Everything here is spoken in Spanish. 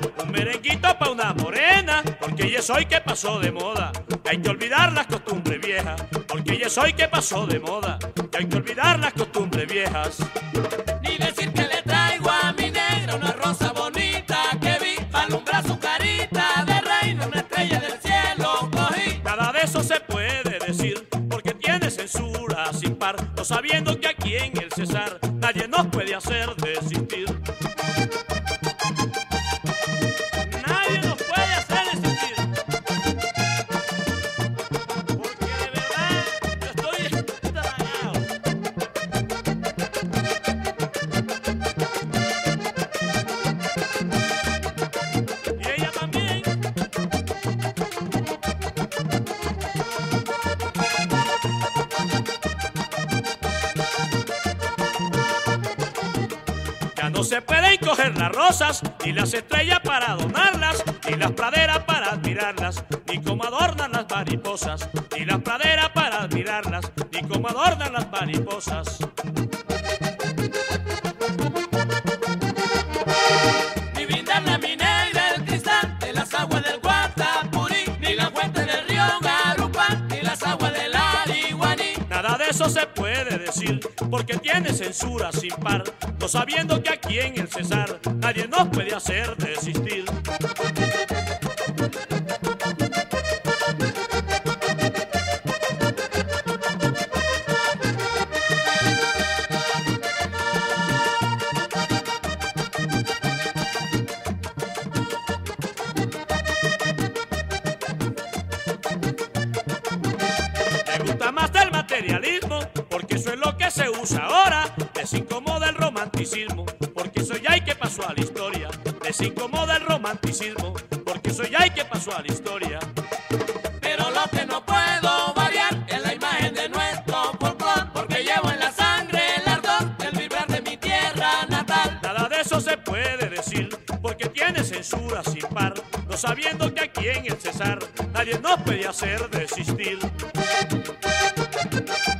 un merenguito pa' una morena, porque ella soy que pasó de moda. Hay que olvidar las costumbres viejas, porque ella soy que pasó de moda. Hay que olvidar las costumbres viejas. Ni decir que le traigo a mi negra una rosa bonita que vi alumbrar su carita de reina, una estrella del cielo cogí. Nada de eso se puede decir, porque tiene censura sin par, no sabiendo que aquí en el Cesar nadie nos puede hacer desistir. Nadie nos puede hacer desistir, porque de verdad yo estoy extrañado. Y ella también. Ya no se pueden coger las rosas, ni las estrellas para adornarlas, ni las praderas para admirarlas, ni cómo adornan las mariposas, ni las praderas para admirarlas, ni cómo adornan las mariposas. Ni brindarle a mi negra el cristal de las aguas del Guatapurí, ni la fuente del río Garupán, ni las aguas del Ariguaní. Nada de eso se puede decir, porque tiene censura sin par, no sabiendo que aquí en el Cesar nadie nos puede hacer desistir. Me gusta más del materialismo, porque eso es lo que se usa ahora. Desincomoda el romanticismo, porque eso ya hay que pasó a la historia. Desincomoda el romanticismo, porque eso ya hay que pasó a la historia. Pero lo que no puedo variar es la imagen de nuestro folclor, porque llevo en la sangre el ardor del vibrar de mi tierra natal. Nada de eso se puede decir, porque tiene censura sin par, no sabiendo que aquí en el Cesar nadie nos puede hacer desistir.